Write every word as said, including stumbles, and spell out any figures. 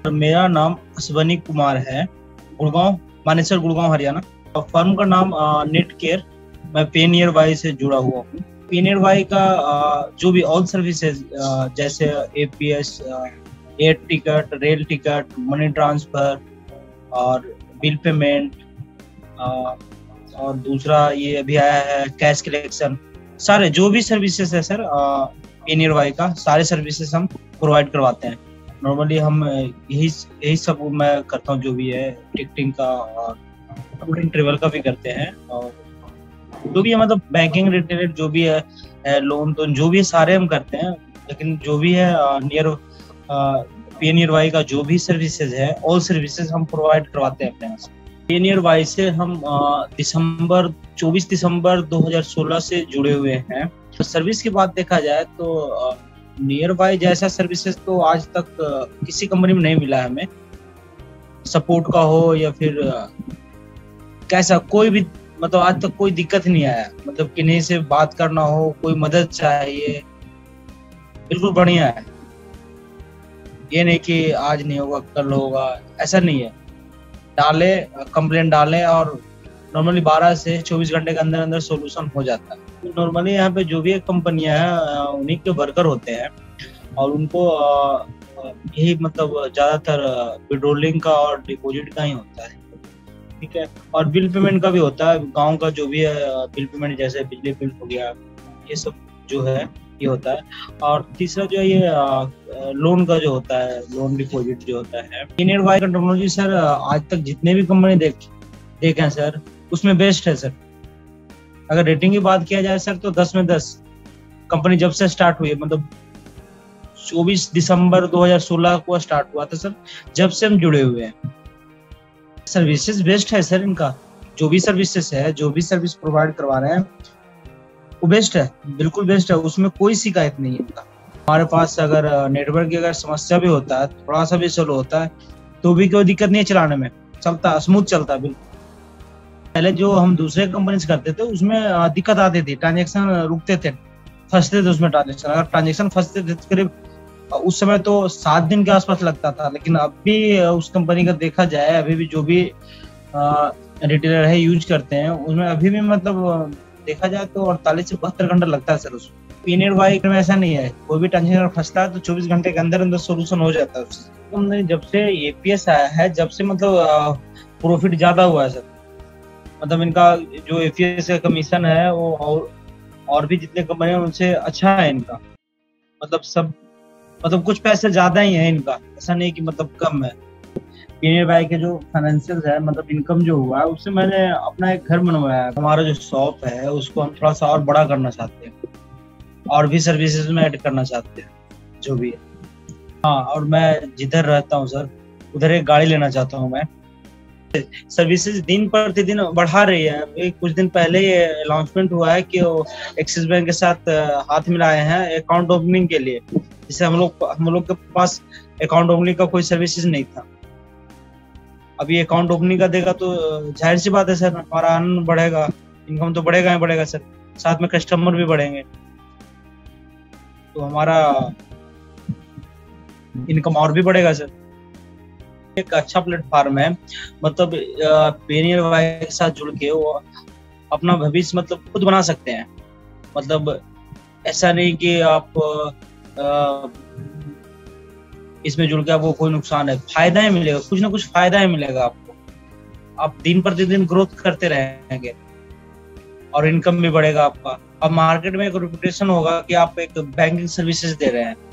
मेरा नाम अश्वनी कुमार है, गुड़गांव, मानेसर, गुड़गांव, हरियाणा। फर्म का नाम नेट केयर। मैं पेनियर वाई से जुड़ा हुआ हूँ। पेनियर वाई का आ, जो भी ऑल सर्विसेज जैसे APS, air ticket, rail ticket, money transfer और बिल पेमेंट, और दूसरा ये अभी आया है कैश कलेक्शन, सारे जो भी सर्विसेज है सर पेनियर वाई का, सारे सर्विसेज हम प्रोवाइड करवाते हैं। नॉर्मली हम यही यही सब मैं करता हूँ, जो भी है टिकटिंग का और ट्रेवल का भी करते हैं, और जो भी है मतलब बैंकिंग रिलेटेड जो भी है, है लोन तो जो भी है सारे हम करते हैं। लेकिन जो भी है नियर पेनियर वाई का जो भी सर्विसेज है, ऑल सर्विसेज हम प्रोवाइड करवाते हैं अपने यहाँ से। पेनियर वाई से हम दिसंबर चौबीस दिसंबर दो हज़ार सोलह से जुड़े हुए हैं। तो सर्विस की बात देखा जाए तो नियर बाय जैसा सर्विसेज तो आज तक किसी कंपनी में नहीं मिला है हमें। सपोर्ट का हो या फिर कैसा कोई भी, मतलब आज तक कोई दिक्कत नहीं आया। मतलब किन्हीं से बात करना हो, कोई मदद चाहिए, बिल्कुल बढ़िया है। ये नहीं कि आज नहीं होगा कल होगा, ऐसा नहीं है। डाले कंप्लेंट डालें और नॉर्मली बारह से चौबीस घंटे के अंदर अंदर सोल्यूशन हो जाता है। नॉर्मली यहाँ पे जो भी कंपनियां हैं उन्हीं के वर्कर होते हैं, और उनको यही मतलब ज्यादातर विड्रॉलिंग का और डिपॉजिट का ही होता है, ठीक है। और बिल पेमेंट का भी होता है, गांव का जो भी है बिल पेमेंट, जैसे बिजली बिल हो गया, ये सब जो है ये होता है। और तीसरा जो है ये लोन का जो होता है, लोन डिपॉजिट जो होता है। पेनियर वाई का टेक्नोलॉजी सर आज तक जितने भी कंपनी देख देखे हैं सर, उसमें बेस्ट है सर। अगर रेटिंग की बात किया जाए सर तो दस में दस। कंपनी जब से स्टार्ट हुई है, मतलब चौबीस दिसंबर दो हज़ार सोलह को स्टार्ट हुआ था सर, जब से हम जुड़े हुए हैं। सर्विसेज बेस्ट है सर इनका, जो भी सर्विसेज है, जो भी सर्विस प्रोवाइड करवा रहे हैं वो बेस्ट है, बिल्कुल बेस्ट है। उसमें कोई शिकायत नहीं है इनका। हमारे पास अगर नेटवर्क की अगर समस्या भी होता है, थोड़ा सा भी स्लो होता है, तो भी कोई दिक्कत नहीं है, चलाने में चलता, स्मूथ चलता है बिल्कुल। पहले जो हम दूसरे कंपनी से करते थे उसमें दिक्कत आती थी, ट्रांजेक्शन रुकते थे, फंसते थे उसमें ट्रांजेक्शन। अगर ट्रांजेक्शन फंसते थे करीब उस समय तो सात दिन के आसपास लगता था। लेकिन अब भी उस कंपनी का देखा जाए, अभी भी जो भी रिटेलर है यूज करते हैं, उसमें अभी भी मतलब देखा जाए तो अड़तालीस से बहत्तर घंटा लगता है सर उसमें। पेनियर वाई में ऐसा नहीं है, कोई भी ट्रांजेक्शन फंसता है तो चौबीस घंटे के अंदर अंदर सोल्यूशन हो जाता है उससे। जब से एपीएस आया है, जब से मतलब प्रॉफिट ज्यादा हुआ है सर। मतलब इनका जो एपीएस का कमीशन है वो और, और भी जितने कंपनी है उनसे अच्छा है इनका। मतलब सब मतलब कुछ पैसे ज्यादा ही है इनका, ऐसा नहीं कि मतलब कम है। पेनियर वाई के जो फाइनेंशियल है, मतलब इनकम जो हुआ है, उससे मैंने अपना एक घर बनवाया है। हमारा जो शॉप है उसको हम थोड़ा सा और बड़ा करना चाहते हैं, और भी सर्विसेज में ऐड करना चाहते हैं जो भी है। हाँ, और मैं जिधर रहता हूँ सर उधर एक गाड़ी लेना चाहता हूँ मैं। सर्विसेज दिन प्रतिदिन बढ़ा रही है। एक कुछ दिन पहले ये अनाउंसमेंट हुआ है कि वो एक्सिस बैंक के साथ हाथ मिलाए हैं अकाउंट ओपनिंग के लिए, जिससे हम लोग हम लोग के पास अकाउंट ओपनिंग का कोई सर्विसेज नहीं था। अभी अकाउंट ओपनिंग का देगा तो जाहिर सी बात है सर, हमारा आनंद बढ़ेगा, इनकम तो बढ़ेगा ही बढ़ेगा सर, साथ में कस्टमर भी बढ़ेंगे, तो हमारा इनकम और भी बढ़ेगा सर। एक अच्छा प्लेटफॉर्म है, मतलब पेनियर वाई के साथ जुड़ के वो अपना भविष्य मतलब खुद बना सकते हैं। मतलब ऐसा नहीं कि आप आ, इसमें जुड़ के आपको कोई नुकसान है, फायदा ही मिलेगा, कुछ ना कुछ फायदा ही मिलेगा आपको। आप दिन प्रतिदिन ग्रोथ करते रहेंगे और इनकम भी बढ़ेगा आपका। अब मार्केट में एक रेपुटेशन होगा कि आप एक बैंकिंग सर्विसेज दे रहे हैं।